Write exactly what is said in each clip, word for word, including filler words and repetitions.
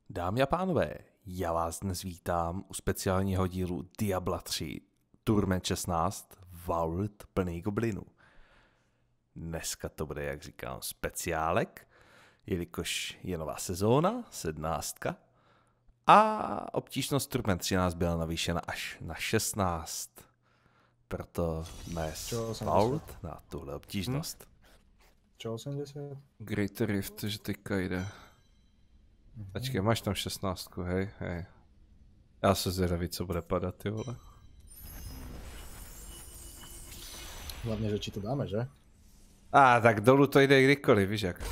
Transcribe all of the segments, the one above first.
Dámy a pánové, já vás dnes vítám u speciálního dílu Diabla tři, Tournament šestnáct, Vault plný goblinů. Dneska to bude, jak říkám, speciálek, jelikož je nová sezóna, sedmnáctka, a obtížnost Tournament třináct byla navýšena až na šestnáct. Proto dnes Vault na tuhle obtížnost. Hm? Čo osmdesát? Great Rift, že teďka jde. Počkej, máš tam šestnáctku, hej, hej. Já se zvědavý, co bude padat, ty vole. Hlavně, že či to dáme, že? A ah, tak dolů to jde kdykoliv, víš jak.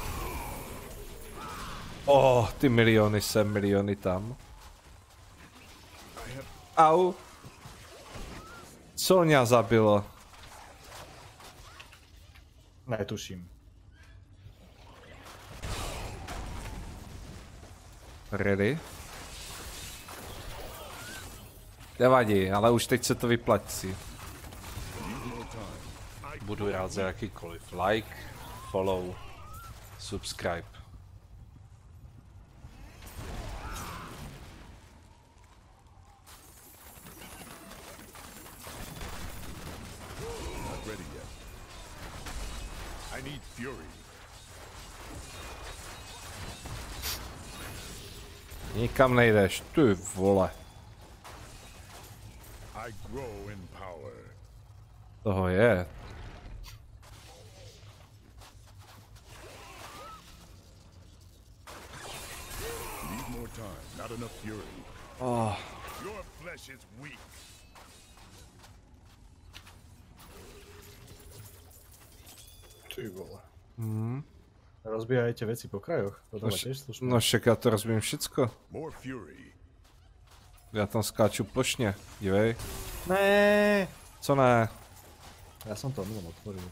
Oh, ty miliony sem, miliony tam. Au. Co mě zabilo? Netuším. Ready? Nevadí, ale už teď se to vyplatí. Budu rád za jakýkoliv like, follow, subscribe. Nikam nejdeš, ty vole. Toho je. Oh. Ty vole. Hmm. Rozbíjajte věci po krajoch, to dáme No, těž slušné. no však já to rozbím všecko. Já tam skáču plošně, dívej. Ne. Co ne? Já jsem to mimo otvoril.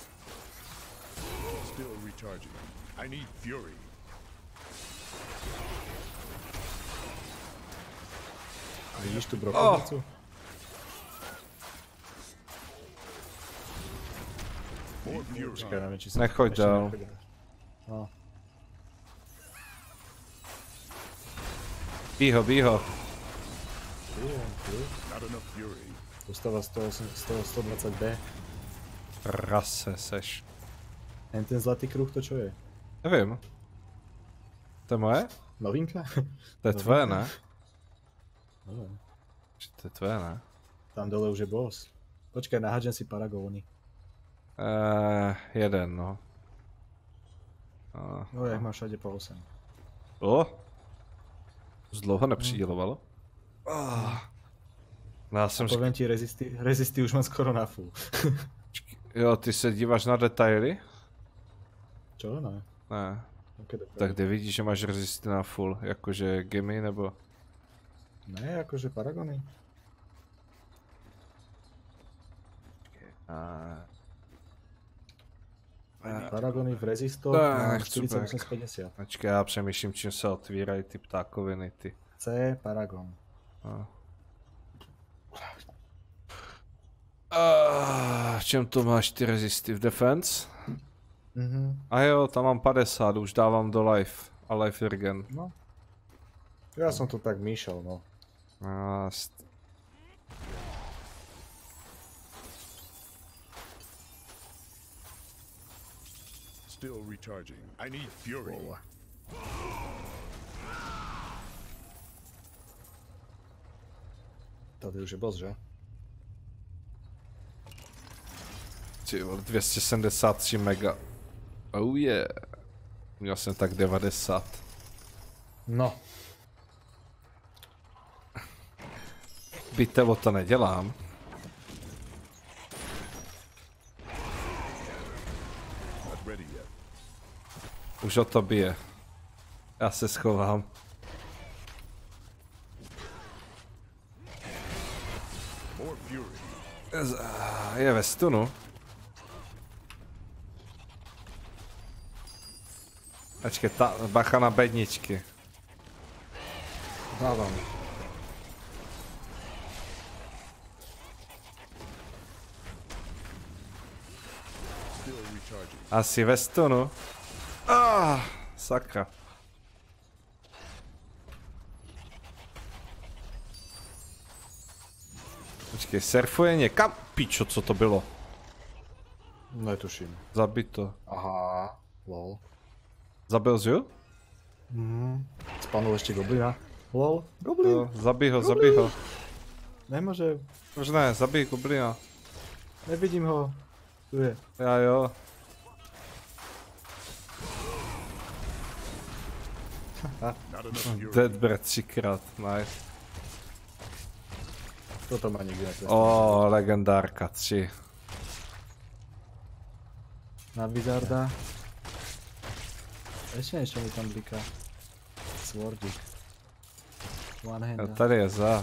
Vidíš tu brokovnicu? Oh. Čekaj, nevím, či jsem... Nechoď dál. No. Bího, bího. Dostava sto dvacet bé. Rase seš. Jen ten zlatý kruh, to čo je? Nevím. To je moje? Novinka? To je tvoje, ne? Nevím. To je tvoje, ne? Tam dole už je boss. Počkaj, nahádžem si paragóny. Uh, jeden, no. Uh, no, jak máš všade po osm. O? Už dlouho nepřidělovalo? Oh. No, já jsem A povím ti, rezisty, rezisty už mám skoro na full. Jo, ty se díváš na detaily? Čo? Ne. Ne. Tak kde vidíš, že máš rezisty na full? Jakože gemy, nebo? Ne, jakože paragony. A... Paragony v rezistoch na čtyřicet osm padesát. Počkej, já přemýšlím, čím se otvírají ty ptákoviny, ty. C, paragon. A. A, v čem to máš ty rezisty? V defense? Mhm. A jo, tam mám padesát, už dávám do life. A life regen. No. Já jsem to tak míšal, no. Ast. Still recharging. I need fury. Oh. Tady už je boss, že? Ty vole, dvě stě sedmdesát tři mega. Oh yeah. Měl jsem tak devadesát. No. Bitevo to nedělám. Už o to bije. Já se schovám. Je ve stunu. Počkej, ta, bacha na bedničky. Dávám. Asi ve stunu. Ah, sakra. Počkej, surfuje někam? Pičo, co to bylo? Netuším. Zabij to. Aha, lol. Zabil jsi ho? Mhm. Spanul ještě goblina. Lol, goblin. Jo, zabij ho, zabij ho. Nemůže, Už ne, zabij goblina. nevidím ho. Tu je. Já jo. Not enough fury. Dead breath třikrát, nice. Toto má nikdy neklesne. O, legendárka tři. Na Wizarda. Ještě něco mi tam bliká. Swordík. One Jo, handa. tady je za.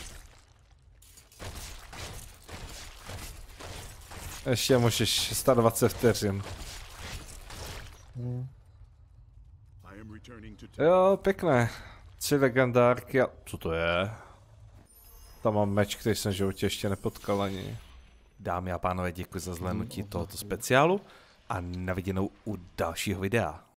Ještě můžeš sto dvacet vteřin. Hmm. I am returning to Jo, pěkné. Tři legendárky a... Co to je? Tam mám meč, který jsem v životě ještě nepotkal ani. Dámy a pánové, děkuji za zhlédnutí tohoto speciálu a na viděnou u dalšího videa.